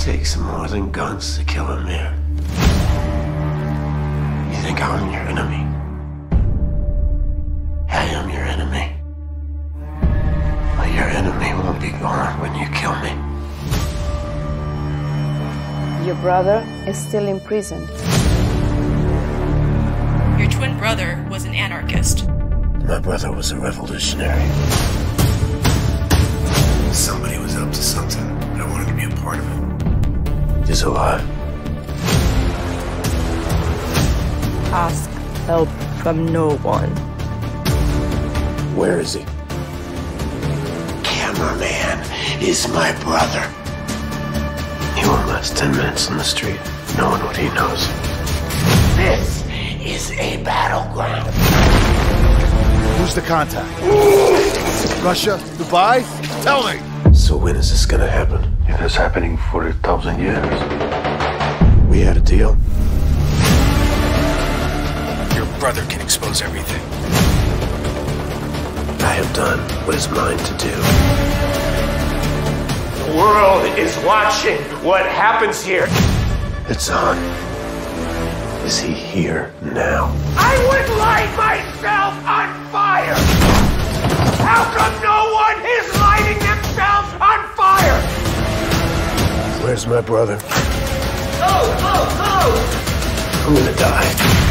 takes more than guns to kill a man. You think I'm your enemy? I am your enemy. But your enemy won't be gone when you kill me. Your brother is still in prison. Your twin brother was an anarchist. My brother was a revolutionary. Somebody was up to something, and I wanted to be a part of it. He's alive. Ask help from no one. Where is he? Cameraman is my brother. He won't last 10 minutes on the street, knowing what he knows. This is a battleground. Who's the contact? Russia? Dubai? Tell me! So when is this gonna happen? It is happening for 1,000 years. We had a deal. Your brother can expose everything. I have done what is mine to do. The world is watching what happens here. It's on. Is he here now? I would light myself on fire! How come no one is lighting themselves on fire? Where's my brother? Go! I'm gonna die.